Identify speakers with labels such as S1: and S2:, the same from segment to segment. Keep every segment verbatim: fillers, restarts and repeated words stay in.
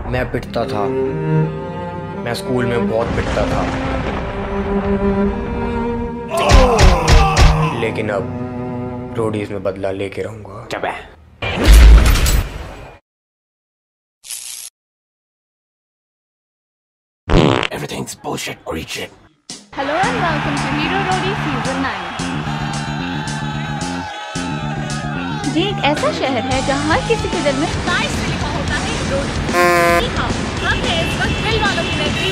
S1: मैं पिटता था, मैं स्कूल में बहुत पिटता था, लेकिन अब रोडीज में बदला लेके रहूंगा। चबे।
S2: Everything's bullshit or eat shit.
S3: Hello and welcome to Hero Roadie Season nine. ये एक ऐसा शहर है जहाँ हर किसी के दिल में नाइस से लिखा होता है रोडी। जी हाँ, हम हैं इस वक्त दिल वालों की नगरी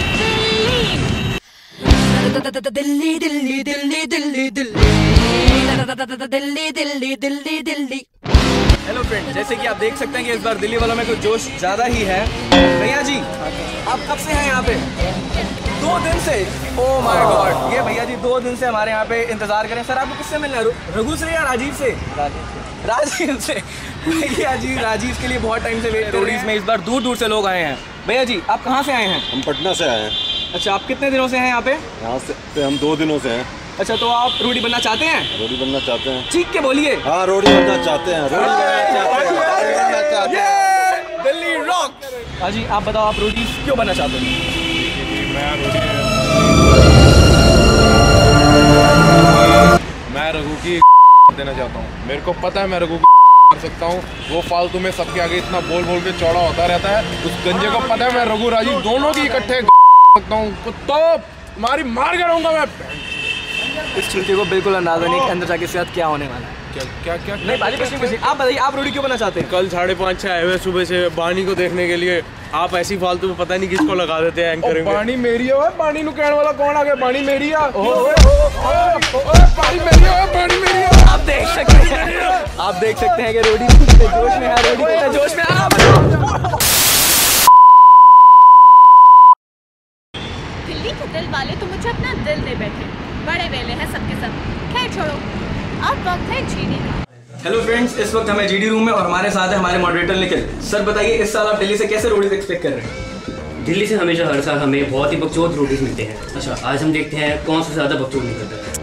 S3: दिल्ली। दिल्ली दिल्ली दिल्ली दिल्ली दिल्ली दिल्ली दिल्ली दिल्ली दिल्ली।
S4: हेलो फ्रेंड, जैसे कि आप देख सकते हैं कि इस बार दिल्ली वालों में कुछ जोश ज्यादा ही है। भैया जी, आप कब से हैं यहाँ पे? दो दिन से। ओह माय गॉड, ये भैया जी दो दिन से हमारे यहाँ पे इंतजार करें। सर आपको किससे मिलना है, रघु से या राजीव से? राजीव से। भैया जी राजीव के लिए बहुत टाइम से वेट कर रहे हैं। में इस बार दूर दूर से लोग आए हैं। भैया जी आप कहाँ से आए हैं?
S5: हम पटना से आए हैं।
S4: अच्छा, आप कितने दिनों से हैं यहाँ पे?
S5: यहाँ से हम दो दिनों से हैं।
S4: अच्छा, तो आप रोडी बनना चाहते हैं?
S5: रोडी बनना चाहते हैं।
S4: चीख के बोलिए।
S5: हाँ, रोडी बनना चाहते हैं। रोडी बनना चाहते हैं।
S4: दिल्ली रॉक। हाँ जी, आप बताओ, आप रोडी क्यों बनना चाहते हैं?
S6: मैं रघु की देना चाहता हूँ। मेरे को पता है मैं रघु कर सकता हूँ। वो फालतू में सबके आगे इतना बोल बोल के चौड़ा होता रहता है। उस गंजे को पता है मैं रघु राजीव दोनों की इकट्ठे सकता हूँ। तो मारी मार कर रहूंगा मैं।
S4: इस छुट्टी को बिल्कुल अंदाजा नहीं कि अंदर जाके साथ क्या होने वाला है।
S6: क्या क्या क्या
S4: नहीं, बाली कुछ नहीं। आप बताइए, आप रोडी क्यों बनना चाहते हैं?
S6: कल साढ़े पाँच छः आए हुए सुबह से बानी को देखने के लिए। आप ऐसी फालतू में पता नहीं किसको लगा देते हैं एंकरिंग। बानी मेरी है, बानी नु कहने वाला कौन आ गया? बानी मेरी है, बानी मेरी है, बानी मेरी है।
S4: आप देख सकते हैं, आप देख सकते हैं कि रोडी कितने जोश में है। रोडी कितने जोश में है।
S3: दिल्ली के दिल वाले तो मुझे अपना दिल दे बैठे, बड़े वेले हैं सबके सब। खैर छोड़ो, अब वक्त है जीडी का।
S4: हेलो फ्रेंड्स, इस वक्त हमें जीडी रूम में और हमारे साथ है हमारे मॉडरेटर निखिल। सर बताइए, इस साल आप दिल्ली से कैसे रोडीज एक्सपेक्ट कर रहे हैं?
S7: दिल्ली से हमेशा हर साल हमें बहुत ही बकचोद रोडीज मिलते हैं। अच्छा, आज हम देखते हैं कौन सा ज्यादा बकचोद निकलता है।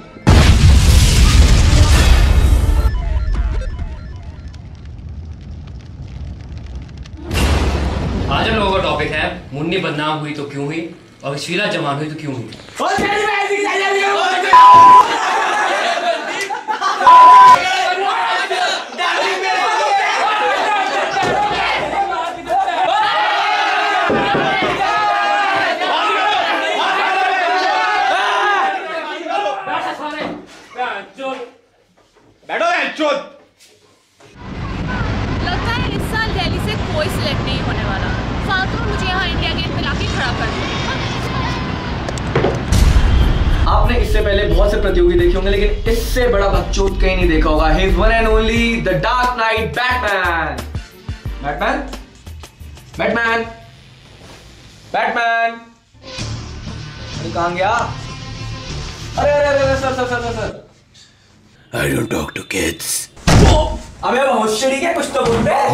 S7: आज हम लोगों का टॉपिक है मुन्नी बदनाम हुई तो क्यों हुई और शीला जवान हुई तो क्यों हुई।
S4: बैठो चोद।
S3: लगता है इस साल दिल्ली से कोई सिलेक्ट नहीं होने वाला। फालतू में मुझे यहाँ इंडिया गेट पे लाके खड़ा कर दिया।
S4: आपने इससे पहले बहुत से प्रतियोगी देखे होंगे, लेकिन इससे बड़ा बकचोद कहीं नहीं देखा होगा। His one and only the Dark Knight Batman. Batman? Batman? Batman? अरे कहाँ गया? अरे अरे अरे sir sir sir sir.
S2: I don't talk to kids.
S4: अबे वो होशियारी क्या, कुछ तो बोलते हैं।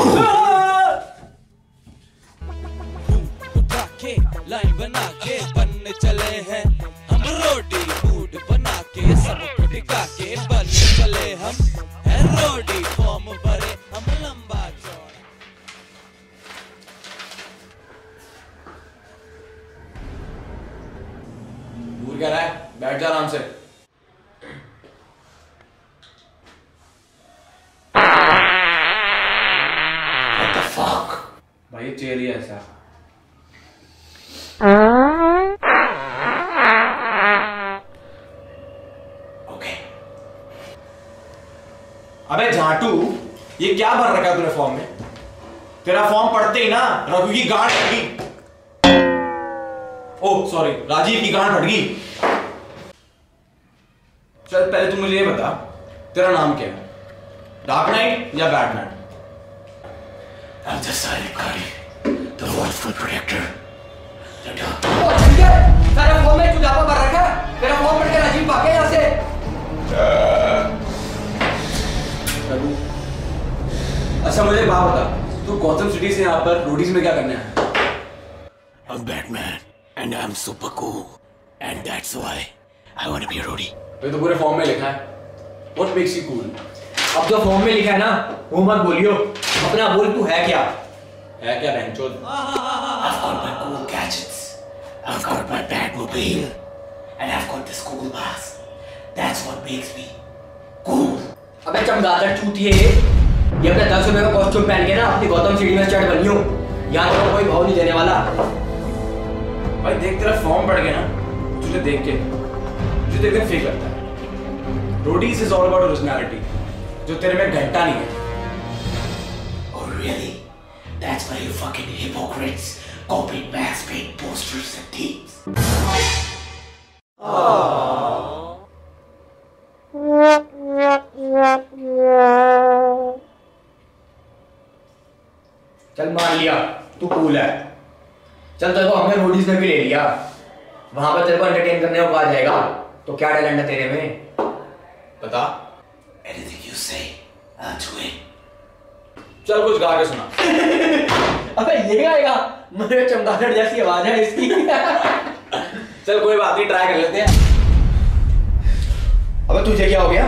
S8: लाइन बना के बनने चले हैं हम रोडी, मूड बना के सबको टिका के बनने चले हम है रोडी। फॉर्म भरे हम लंबा चौड़ा।
S4: दूर क्या रहा है, बैठ जा आराम से। What the fuck? भाई चेयर ही ऐसा। ओके। अबे झाटू, ये क्या भर रखा है तूने फॉर्म में? तेरा फॉर्म पढ़ते ही ना रघु की गांड फट गई। ओह सॉरी, राजीव की गांड फट गई। चल पहले तू मुझे ये बता, तेरा नाम क्या है? डार्क नाइट या Batman?
S2: I'm the silent guardian, the watchful protector, the dark.
S4: तेरा फॉर्म में चुदापा भर रखा है। तेरा फॉर्म पढ़ के राजीव भागे यहाँ से। अच्छा मुझे बात बता, तू गौतम सिटी से यहाँ पर रोडीज में क्या करने आया?
S2: I'm Batman, and I'm super cool, and that's why I want to be a roadie.
S4: ये तो पूरे फॉर्म में लिखा है। What makes you cool?
S7: अब जो फॉर्म में लिखा है ना वो मत बोलियो, अपना बोल तू है क्या।
S5: है क्या बहनचोद?
S2: I've got my cool gadgets. I've got my Batmobile. And I've got this cool mask. That's what makes me cool.
S9: अबे चमगादड़ चूतिए, ये अपने दस रुपए का कॉस्ट्यूम पहन के ना अपनी गौतम सिटी में स्टार्ट बनियो। यहाँ तो कोई भाव नहीं देने वाला।
S4: भाई देख तेरा फॉर्म बढ़ गया ना, तुझे देख के तुझे देख के फेक लगता है। Roadies is all about originality, जो तेरे में घंटा नहीं है।
S2: Oh really? That's why you fucking hypocrites copied mask paint posters and themes.
S9: चल मान लिया तू कूल है। चल तेरे को हमने रोडीज में भी ले लिया, वहां पर तेरे को एंटरटेन करने को कहा जाएगा, तो क्या टैलेंट है तेरे में बता।
S2: Anything you say, I'll do it.
S4: चल कुछ गा के सुना।
S9: अबे ये गाएगा? मेरे चमगादड़ जैसी आवाज है इसकी।
S4: चल कोई बात नहीं, ट्राई कर लेते हैं।
S9: अबे तुझे क्या हो गया?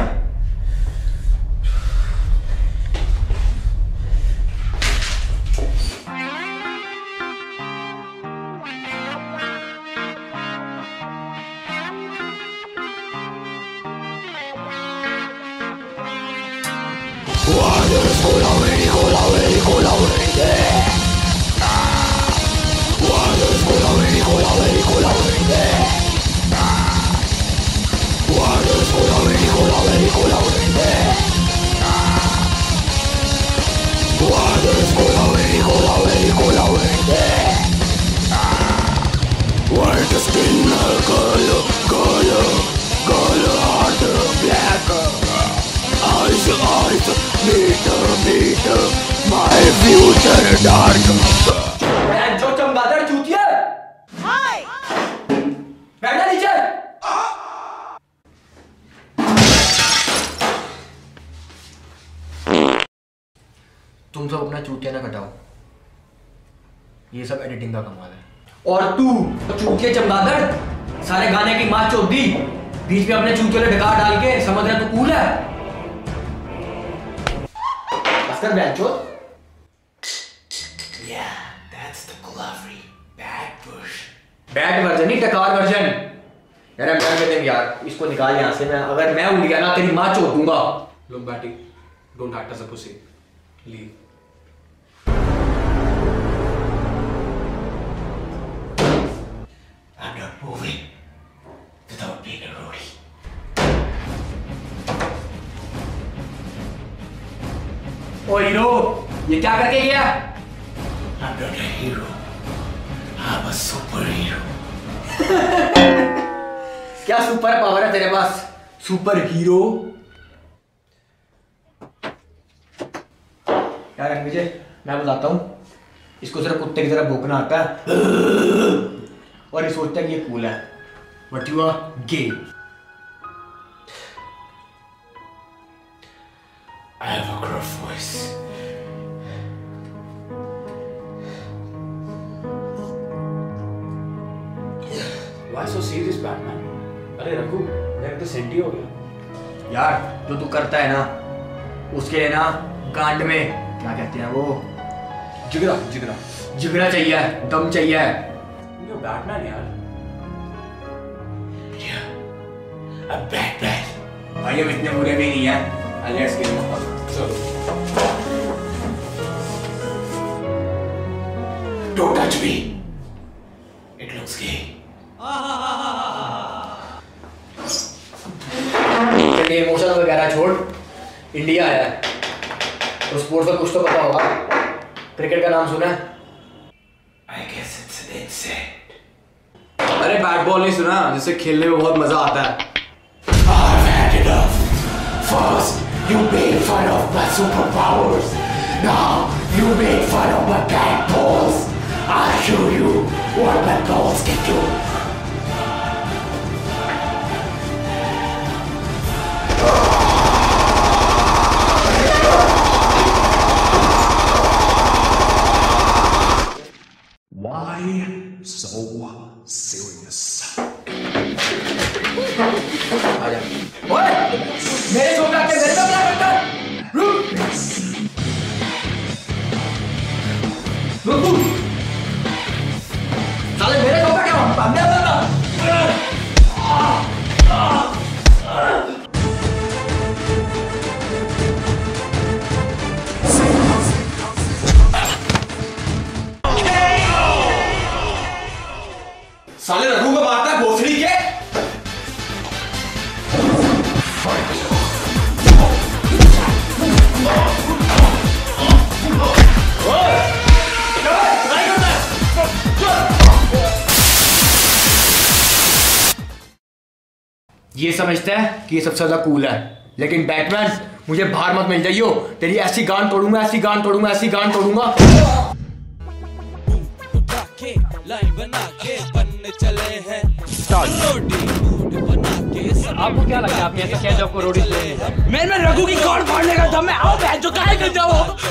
S9: जो चमगादड़ चूतिया, बैठना नीचे। तुम सब अपना चूतिया ना कटाओ, ये सब एडिटिंग का कमाल है। और तू चूतिया चमगादड़, सारे गाने की माँ चोद दी, बीच में अपने चूतियों ने डकार डाल के समझ रहा तू कूल है। अस्कर बैठो।
S2: Yeah, that's the glory bad version.
S9: Bad version नहीं, टकार वर्जन। यार मैं क्या देंगे यार, इसको निकाल यहाँ से। मैं अगर मैं उड़ गया ना तेरी माँ चोद दूंगा।
S4: Look Batty, don't act as a pussy. Leave.
S2: I'm not moving without being a roadie.
S9: ओ हीरो, ये क्या करके गया?
S2: I'm not a hero. I'm a superhero.
S9: क्या सुपर पावर है तेरे पास, सुपर हीरो? यार रणविजय, मैं बताता हूँ, इसको सिर्फ कुत्ते की तरह भौंकना आता है और ये सोचता है कि ये कूल है, but you are gay.
S2: I have a gruff voice.
S4: Why so serious, Batman? अरे रघु, मेरे तो सेंटी हो गया।
S9: यार जो तू करता है ना, उसके लिए ना गांड में क्या कहते हैं वो,
S4: जिगरा जिगरा
S9: जिगरा चाहिए, दम चाहिए।
S4: ये बैटमैन यार।
S2: Yeah, a Batman.
S9: भाई हम इतने बुरे भी नहीं है।
S4: Let's get him up. चलो।
S2: Don't touch me. It looks gay.
S9: चलिए इमोशन वगैरह छोड़, इंडिया आया है तो स्पोर्ट्स का कुछ तो पता होगा। क्रिकेट का नाम सुना है?
S2: I guess it's an insect.
S4: अरे बैट बॉल नहीं सुना, जिससे खेलने में बहुत मजा आता है।
S2: I've had enough. First, you made fun of my superpowers. Now, you made fun of my bad balls. I'll show you what my balls can do.
S10: Why so serious?
S9: ओए, मेरे शो में आके मेरे पे क्या करता है? रुक। साले मेरे को क्या भागने वाला
S4: साले रघु को मारता है भोसड़ी के।
S9: ये समझता है कि ये सबसे ज्यादा कूल है, लेकिन बैटमैन मुझे बाहर मत मिल जाइयो, तेरी ऐसी गांड तोड़ूंगा, ऐसी गांड तोड़ूंगा, ऐसी गांड तोड़ूंगा।
S8: लाइन बना के बनने चले हैं रोटी मूड बना के।
S7: आपको क्या लगता है आपने ऐसा क्या जो आपको रोटी चाहिए?
S8: मैं मैं रघु की कौन फाड़ने का था, मैं आओ बैठ जो काहे कर जाओ।